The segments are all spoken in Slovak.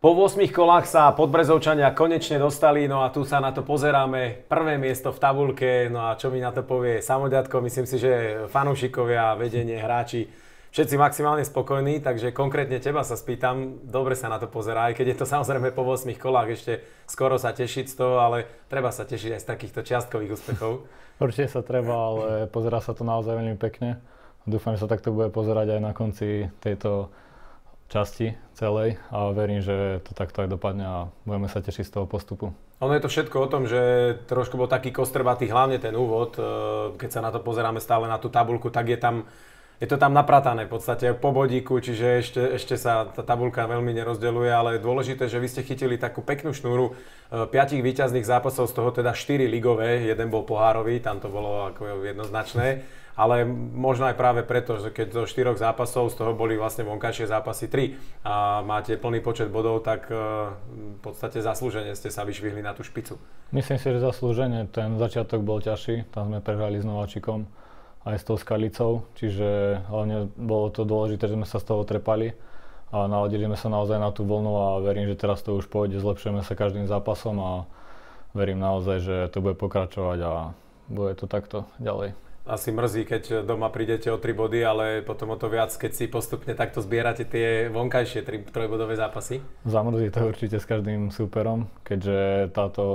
Po 8 kolách sa Podbrezovčania konečne dostali, no a tu sa na to pozeráme. Prvé miesto v tabuľke, no a čo mi na to povie Samoďatko, myslím si, že fanúšikovia, vedenie, hráči, všetci maximálne spokojní, takže konkrétne teba sa spýtam, dobre sa na to pozerá, aj keď je to samozrejme po 8 kolách, ešte skoro sa tešiť z toho, ale treba sa tešiť aj z takýchto čiastkových úspechov. Určite sa treba, ale pozerá sa to naozaj veľmi pekne. Dúfam, že sa takto bude pozerať aj na konci tejto časti celej a verím, že to takto aj dopadne a budeme sa tešiť z toho postupu. Ono je to všetko o tom, že trošku bol taký kostrbatý, hlavne ten úvod. Keď sa na to pozeráme stále na tú tabuľku, tak je to tam napratané v podstate po bodíku, čiže ešte sa tá tabuľka veľmi nerozdeľuje, ale je dôležité, že vy ste chytili takú peknú šnúru 5 víťazných zápasov, z toho teda 4 ligové, jeden bol pohárový, tam to bolo ako jednoznačné. Ale možno aj práve preto, že keď zo 4 zápasov, z toho boli vlastne vonkajšie zápasy 3 a máte plný počet bodov, tak v podstate zaslúžene ste sa vyšvihli na tú špicu. Myslím si, že zaslúžene. Ten začiatok bol ťažší, tam sme prehrali s Nováčikom aj s tou Skalicou, čiže hlavne bolo to dôležité, že sme sa z toho trepali a naladili sme sa naozaj na tú vlnu a verím, že teraz to už pôjde, zlepšujeme sa každým zápasom a verím naozaj, že to bude pokračovať a bude to takto ďalej. Asi mrzí, keď doma prídete o 3 body, ale potom o to viac, keď si postupne takto zbierate tie vonkajšie 3-bodové zápasy? Zamrzí to určite s každým súperom, keďže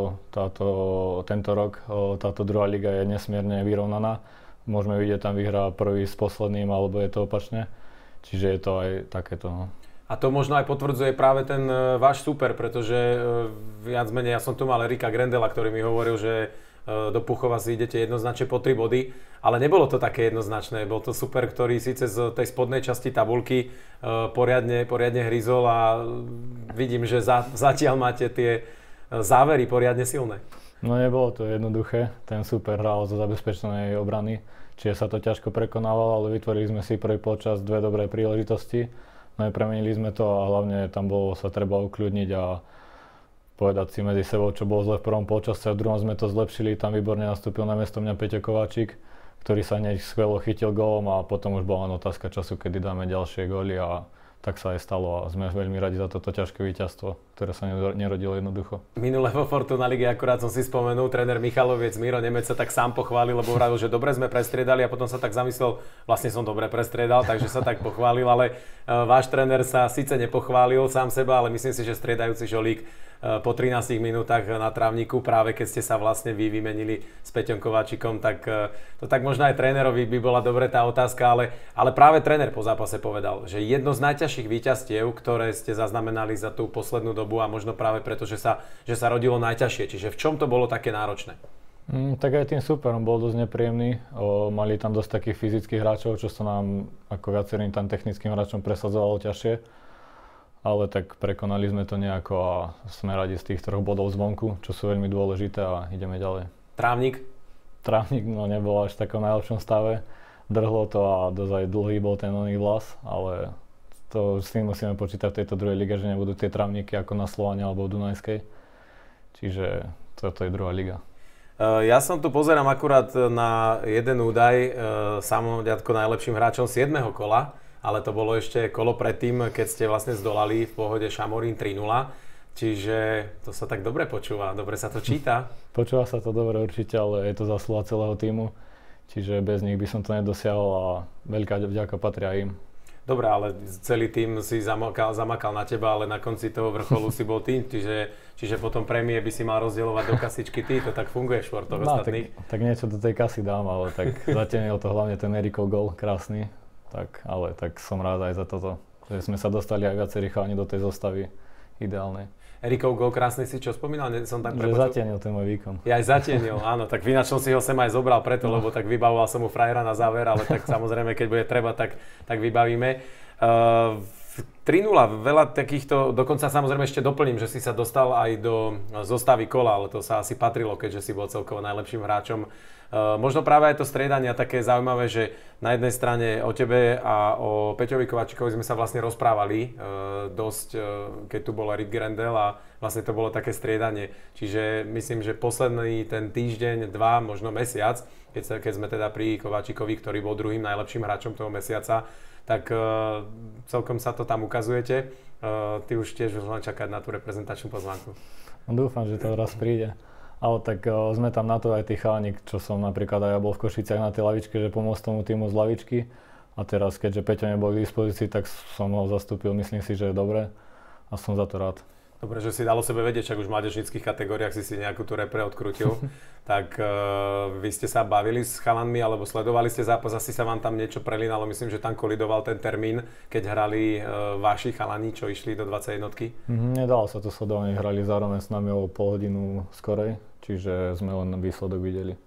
tento rok táto druhá liga je nesmierne vyrovnaná. Môžeme vidieť, tam vyhrá prvý s posledným, alebo je to opačne. Čiže je to aj takéto. No. A to možno aj potvrdzuje práve ten váš súper, pretože viac menej, ja som tu mal Erika Grendela, ktorý mi hovoril, že do Puchova si idete jednoznačne po 3 body, ale nebolo to také jednoznačné. Bol to super, ktorý síce z tej spodnej časti tabuľky poriadne hryzol a vidím, že zatiaľ máte tie závery poriadne silné. No nebolo to jednoduché, ten super hral zo zabezpečenej obrany, čiže sa to ťažko prekonávalo, ale vytvorili sme si prvý počas 2 dobré príležitosti, no a premenili sme to a hlavne tam bolo sa treba ukľudniť a povedať si medzi sebou, čo bolo zle v prvom polčase a v druhom sme to zlepšili, tam výborne nastúpil na miesto mňa Peťo Kováčik, ktorý sa hneď skvelo chytil gólom a potom už bola len otázka času, kedy dáme ďalšie góly a tak sa aj stalo a sme veľmi radi za toto ťažké víťazstvo, ktoré sa nerodilo jednoducho. Minule vo Fortuna Lige akurát som si spomenul, tréner Michaloviec Miro Nemec sa tak sám pochválil, lebo hovoril, že dobre sme prestriedali a potom sa tak zamyslel, vlastne som dobre prestriedal, takže sa tak pochválil, ale váš tréner sa síce nepochválil sám seba, ale myslím si, že striedajúci Žolík po 13 minútach na trávniku, práve keď ste sa vlastne vy vymenili s Peťom Kováčikom, tak to tak možno aj trénerovi by bola dobre tá otázka, ale práve tréner po zápase povedal, že jedno z najťažších víťazstiev, ktoré ste zaznamenali za tú poslednú dobu a možno práve preto, že sa rodilo najťažšie. Čiže v čom to bolo také náročné? Tak aj tým superom bol dosť nepríjemný. Mali tam dosť takých fyzických hráčov, čo sa nám ako viacerým tam technickým hráčom presadzovalo ťažšie. Ale tak prekonali sme to nejako a sme radi z tých 3 bodov zvonku, čo sú veľmi dôležité a ideme ďalej. Trávnik? Trávnik nebol až v takom najlepšom stave. Drhlo to a dosť aj dlhý bol ten oný vlas, ale to s tým musíme počítať v tejto druhej lige, že nebudú tie trávniky ako na Slovane alebo v Dunajskej. Čiže toto je druhá liga. Ja som tu pozerám akurát na jeden údaj, Samoďatko najlepším hráčom 7. kola, ale to bolo ešte kolo predtým, keď ste vlastne zdolali v pohode Šamorín 3-0. Čiže to sa tak dobre počúva, dobre sa to číta. Počúva sa to dobre určite, ale je to zásluha celého tímu. Čiže bez nich by som to nedosiahol a veľká vďaka patria im. Dobre, ale celý tím si zamakal na teba, ale na konci toho vrcholu si bol tým, čiže potom prémie by si mal rozdielovať do kasičky ty, to tak funguje športov ostatných. Tak niečo do tej kasy dám, ale tak zatienil to hlavne ten Erikov gól, krásny. Ale tak som rád aj za toto, že sme sa dostali aj viacerí chalani do tej zostavy ideálnej. Erikov gól krásny si čo spomínal? Som tak že zatienil ten môj výkon. Ja aj zatienil, áno, tak ináč som si ho sem aj zobral preto, lebo tak vybavoval som mu frajera na záver, ale tak samozrejme, keď bude treba, tak vybavíme. 3-0, veľa takýchto, dokonca samozrejme ešte doplním, že si sa dostal aj do zostavy kola, ale to sa asi patrilo, keďže si bol celkovo najlepším hráčom. Možno práve aj to striedanie také zaujímavé, že na jednej strane o tebe a o Peťovi Kováčikovi sme sa vlastne rozprávali dosť, keď tu bol Erik Grendel a vlastne to bolo také striedanie. Čiže myslím, že posledný ten týždeň, 2, možno mesiac, keď sme teda pri Kováčikovi, ktorý bol druhým najlepším hráčom toho mesiaca, tak celkom sa to tam ukázalo. ukazujete. Ty už tiež len čakať na tú reprezentačnú pozvánku. No, dúfam, že to raz príde. Ale tak sme tam na to aj tí chalani, čo som napríklad aj ja bol v Košiciach na tej lavičke, že pomôcť tomu týmu z lavičky. A teraz, keďže Peťo nebol k dispozícii, tak som ho zastúpil, myslím si, že je dobre a som za to rád. Dobre, že si dalo sebe vedieť, však už v mládežníckych kategóriách si nejakú tú repre odkrútil. Tak vy ste sa bavili s chalanmi, alebo sledovali ste zápas, asi sa vám tam niečo prelínalo, myslím, že tam kolidoval ten termín, keď hrali vaši chalani, čo išli do 21-ky? Nedalo sa to sledovať, hrali zároveň s nami o pol hodinu skorej, čiže sme len výsledok videli.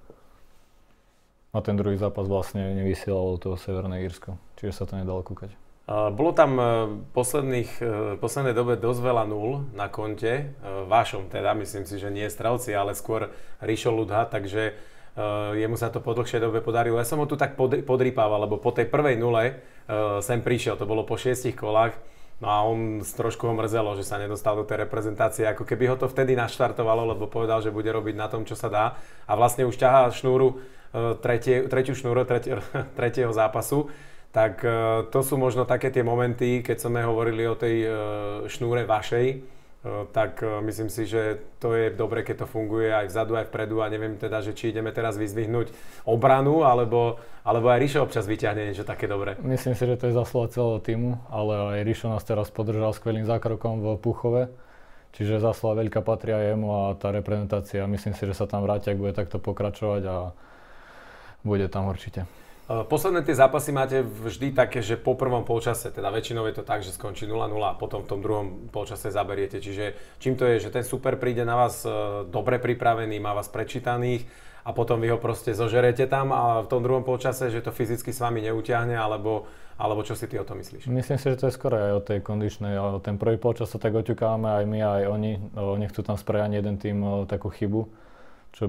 A ten druhý zápas vlastne nevysielalo to Severné Írsko, čiže sa to nedalo kúkať. Bolo tam poslednej dobe dosť veľa nul na konte, vašom teda, myslím si, že nie strelci, ale skôr Rišo Ludha, takže jemu sa to po dlhšej dobe podarilo. Ja som ho tu tak podrýpával, lebo po tej prvej nule sem prišiel, to bolo po 6 kolách, no a on trošku ho mrzelo, že sa nedostal do tej reprezentácie, ako keby ho to vtedy naštartovalo, lebo povedal, že bude robiť na tom, čo sa dá a vlastne už ťahá šnúru tretiu šnúru tretieho zápasu. Tak to sú možno také tie momenty, keď sme hovorili o tej šnúre vašej, tak myslím si, že to je dobre, keď to funguje aj vzadu, aj vpredu a neviem teda, že či ideme teraz vyzdvihnúť obranu, alebo aj Rišo občas vyťahne niečo také dobré. Myslím si, že to je zaslúha celého týmu, ale aj Rišo nás teraz podržal skvelým zákrokom v Púchove, čiže zaslúha veľká patria jemu a tá reprezentácia, myslím si, že sa tam vráti, ak bude takto pokračovať a bude tam určite. Posledné tie zápasy máte vždy také, že po prvom polčase, teda väčšinou je to tak, že skončí 0-0 a potom v tom druhom polčase zaberiete. Čiže čím to je, že ten super príde na vás dobre pripravený, má vás prečítaných a potom vy ho proste zožerete tam a v tom druhom polčase, že to fyzicky s vami neutiahne, alebo čo si ty o tom myslíš? Myslím si, že to je skoro aj o tej kondičnej, ale ten prvý polčas sa tak oťukáme aj my, aj oni. Nechcú tam spraviť ani jeden tým takú chybu, čo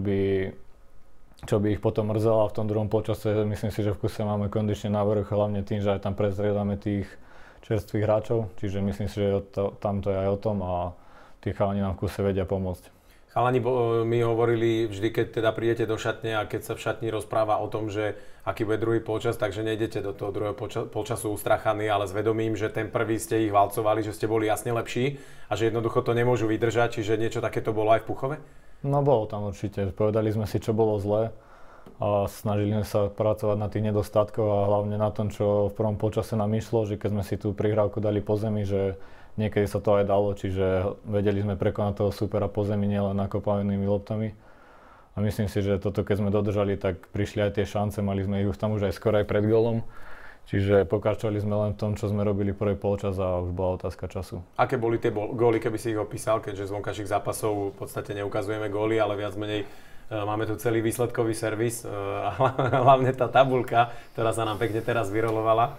by ich potom mrzelo a v tom druhom polčase myslím si, že v kuse máme kondične návrh, hlavne tým, že aj tam prezriedame tých čerstvých hráčov, čiže myslím si, že tam to je aj o tom a tí chalani nám v kuse vedia pomôcť. Chalani mi hovorili vždy, keď teda prídete do šatne a keď sa v šatni rozpráva o tom, že aký bude druhý polčas, takže nejdete do toho druhého polčasu ustrachaní, ale s vedomím, že ten prvý ste ich valcovali, že ste boli jasne lepší a že jednoducho to nemôžu vydržať, čiže niečo takéto bolo aj v Púchove? No bolo tam určite. Povedali sme si, čo bolo zlé a snažili sme sa pracovať na tých nedostatkoch a hlavne na tom, čo v prvom polčase nám išlo, že keď sme si tú prihrávku dali po zemi, že niekedy sa to aj dalo, čiže vedeli sme prekonať toho supera po zemi nielen nakopávanými loptami. A myslím si, že toto keď sme dodržali, tak prišli aj tie šance, mali sme ich už tam už aj skoro aj pred gólom. Čiže pokračovali sme len v tom, čo sme robili prvý polčas a už bola otázka času. Aké boli tie góly, keby si ich opísal, keďže z vonkajších zápasov v podstate neukazujeme góly, ale viac menej máme tu celý výsledkový servis a hlavne tá tabuľka, ktorá sa nám pekne teraz vyrolovala.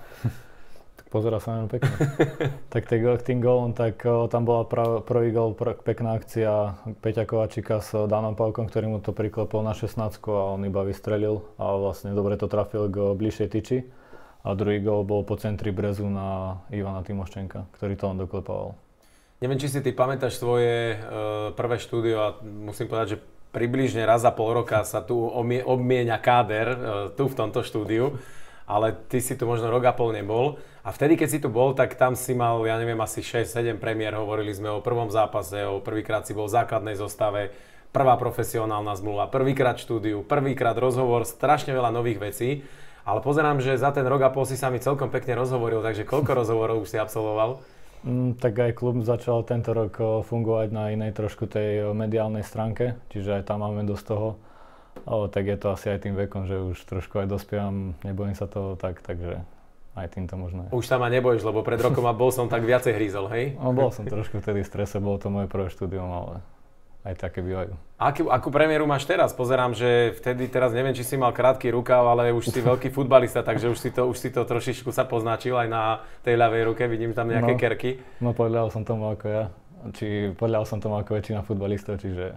Tak pozerá sa nám pekne. Tak k tým gólom, tak tam bola prvý gól, pekná akcia Peťa Kovačika s Danom Pavkom, ktorý mu to priklepol na 16 a on iba vystrelil a vlastne dobre to trafil k bližšej tyči. A druhý gól bol po centri brezu na Ivana Timoščenka, ktorý to len doklepával. Neviem, či si ty pamätáš svoje prvé štúdio a musím povedať, že približne raz za pol roka sa tu obmienia káder tu v tomto štúdiu, ale ty si tu možno rok a pol nebol. A vtedy, keď si tu bol, tak tam si mal, ja neviem, asi 6-7 premiér, hovorili sme o prvom zápase, o prvýkrát si bol v základnej zostave, prvá profesionálna zmluva, prvýkrát štúdiu, prvýkrát rozhovor, strašne veľa nových vecí. Ale pozerám, že za ten rok a pol si sa mi celkom pekne rozhovoril, takže koľko rozhovorov už si absolvoval? Tak aj klub začal tento rok fungovať na inej trošku tej mediálnej stránke, čiže aj tam máme dosť toho. Ale tak je to asi aj tým vekom, že už trošku aj dospievam, nebojím sa toho takže aj týmto možno. Už sa ma nebojíš, lebo pred rokom a bol som tak viacej hrízol, hej? No, bol som trošku vtedy v strese, bolo to moje prvé štúdium, ale aj také bývajú. Akú premiéru máš teraz? Pozerám, že vtedy, teraz neviem, či si mal krátky rukav, ale už si veľký futbalista, takže už si to trošičku sa poznačil aj na tej ľavej ruke, vidím tam nejaké kerky. No podľahol som tomu ako ja, podľahol som tomu ako väčšina futbalistov, čiže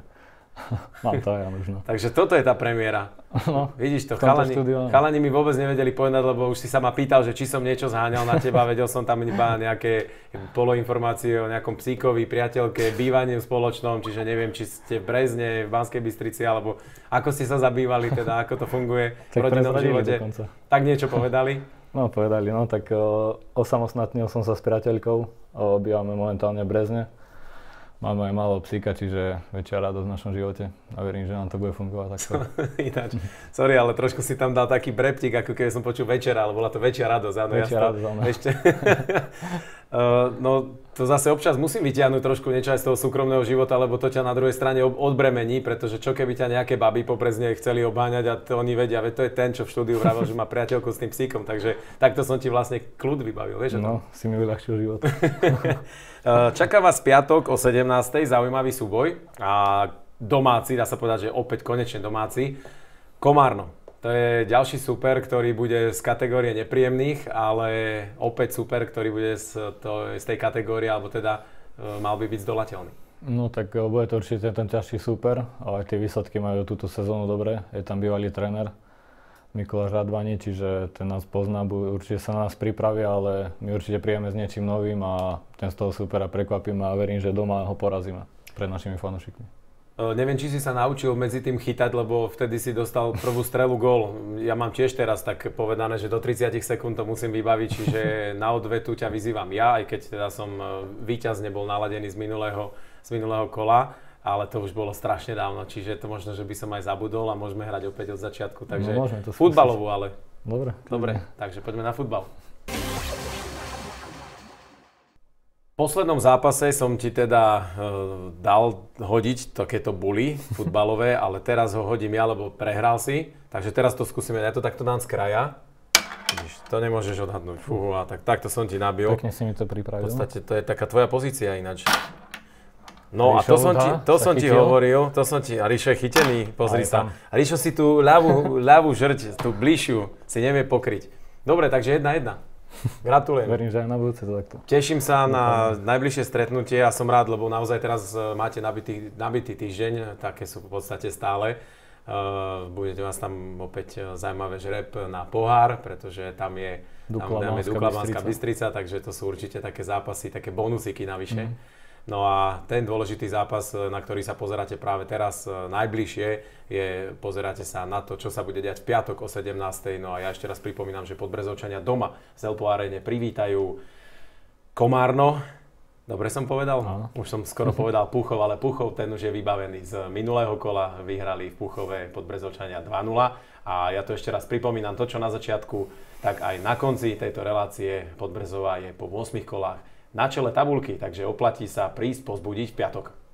mám to aj ja možno. Takže toto je tá premiéra. No, vidíš to, chalani mi vôbec nevedeli povedať, lebo už si sa ma pýtal, že či som niečo zháňal na teba, vedel som tam iba nejaké poloinformácie o nejakom psíkovi, priateľke, bývaní v spoločnom, čiže neviem, či ste v Brezne, v Banskej Bystrici, alebo ako ste sa zabývali, teda ako to funguje v rodinnom živote. Dokonca. Tak niečo povedali? No povedali, no tak osamostatnil som sa s priateľkou, bývame momentálne v Brezne. Máme aj málo psíka, čiže väčšia radosť v našom živote a verím, že nám to bude fungovať takto. Ináč, sorry, ale trošku si tam dal taký breptik, ako keby som počul večera, ale bola to väčšia radosť. Áno, väčšia radosť, áno. Ešte, no to zase občas musím vytiahnuť trošku niečo aj z toho súkromného života, lebo to ťa na druhej strane odbremení, pretože čo keby ťa nejaké baby po Brezne chceli obháňať a to oni vedia, veď to je ten, čo v štúdiu vravel, že má priateľku s tým psíkom, takže takto som ti vlastne kľud vybavil, vieš? No, si mi uľahčil život. Čaká vás piatok o 17. zaujímavý súboj a domáci, dá sa povedať, že opäť konečne domáci. Komárno. To je ďalší super, ktorý bude z kategórie nepríjemných, ale opäť super, ktorý bude z tej kategórie, alebo teda mal by byť zdolateľný. No tak bude to určite ten ťažší super, ale tie výsledky majú túto sezónu dobré. Je tam bývalý tréner Mikuláš Radvani, čiže ten nás pozná, určite sa na nás pripraví, ale my určite príjeme s niečím novým a ten z toho supera prekvapíme a verím, že doma ho porazíme pred našimi fanúšikmi. Neviem, či si sa naučil medzi tým chytať, lebo vtedy si dostal prvú strelu gól. Ja mám tiež teraz tak povedané, že do 30 sekúnd to musím vybaviť, čiže na odvetu ťa vyzývam ja, aj keď teda som víťazne bol naladený z minulého kola. Ale to už bolo strašne dávno, čiže to možno, že by som aj zabudol a môžeme hrať opäť od začiatku. Takže no, futbalovú, ale. Dobre, takže poďme na futbal. V poslednom zápase som ti teda dal hodiť takéto buly futbalové, ale teraz ho hodím ja, lebo prehral si. Takže teraz to skúsime, ja to takto dám z kraja. Vidíš, to nemôžeš odhadnúť. Fúha, takto som ti nabil. Pekne si mi to pripravil. V podstate to je taká tvoja pozícia ináč. No a to som ti hovoril, a Ríšo je chytený, pozri sa. A Ríšo si tú ľavú žrť, tú bližšiu, si nevie pokryť. Dobre, takže 1-1. Gratulujem. Verím, že aj na budúce to takto. Teším sa na najbližšie stretnutie a som rád, lebo naozaj teraz máte nabitý týždeň, také sú v podstate stále. Budete vás tam opäť zaujímavé žreb na pohár, pretože tam je Dukla Banská Bystrica, takže to sú určite také zápasy, také bonusiky navyše. No a ten dôležitý zápas, na ktorý sa pozeráte práve teraz najbližšie, pozeráte sa na to, čo sa bude diať v piatok o 17. No a ja ešte raz pripomínam, že Podbrezovčania doma v Zelpo Arene privítajú Komárno. Dobre som povedal? Áno. Už som skoro povedal Púchov, ale Púchov ten už je vybavený z minulého kola. Vyhrali v Púchove Podbrezovčania 2-0. A ja to ešte raz pripomínam, to čo na začiatku, tak aj na konci tejto relácie Podbrezová je po 8 kolách na čele tabuľky, takže oplatí sa prísť pozbudiť v piatok.